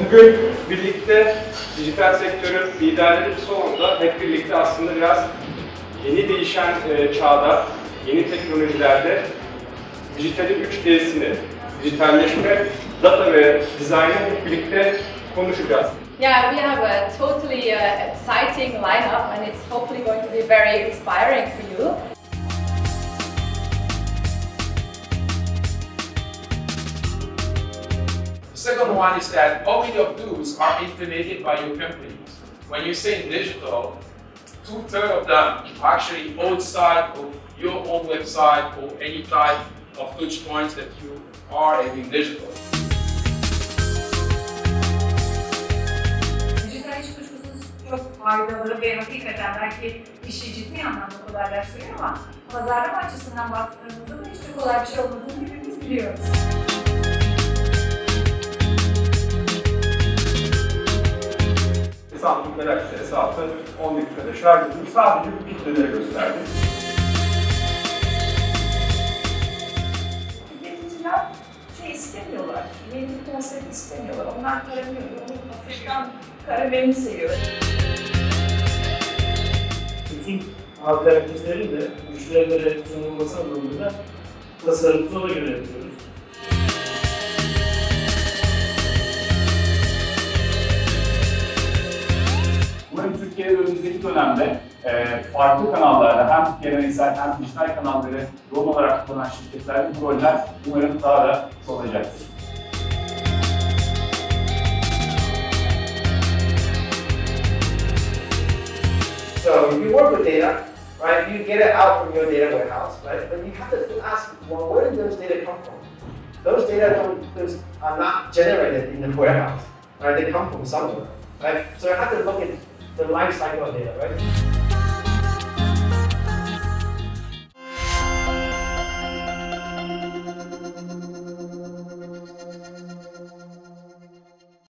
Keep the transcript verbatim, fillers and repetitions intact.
Bugün birlikte dijital sektörün liderleri sonunda hep birlikte aslında biraz yeni değişen e, çağda, yeni teknolojilerde dijitalin üç D'sini, dijitalleşme, data ve dizaynı hep birlikte konuşacağız. Yeah, we have a totally uh, exciting lineup, and it's hopefully going to be very inspiring for you. The second one is that how many of those are implemented by your company? When you say digital, two-thirds of them are actually outside of your own website or any type of touch points that you are having digital. Dijital iş kuşkusuz çok faydalı ve hakikaten belki işi ciddi anlamda kolaylaştırıyor ama pazarlama açısından baktığımızda da hiç de kolay bir şey olmadığını hepimiz biliyoruz. Samsung Galaxy S altı on dakikada şarj edilmiş, sadece bir kitleleri gösterdi. Tüketiciler şey istemiyorlar, yeni bir konsept istemiyorlar. Onlar karamıyor, Afrikan karamelini seviyor. Bütün alternatiflerin de müşterilere sunulması anlamında tasarımımızı ona göre yapıyoruz. Umarım Türkiye'de önümüzdeki dönemde e, farklı kanallarda hem geleneksel hem dijital kanalları rol olarak kullanan şirketlerde bu roller umarım daha da çoğalacaktır. So you work with data, right? You get it out from your data warehouse, right? But you have to ask, well, where did those data come from? Those data don't, those are not generated in the warehouse, right? They come from somewhere, right? So you have to look at the life cycle of data, right?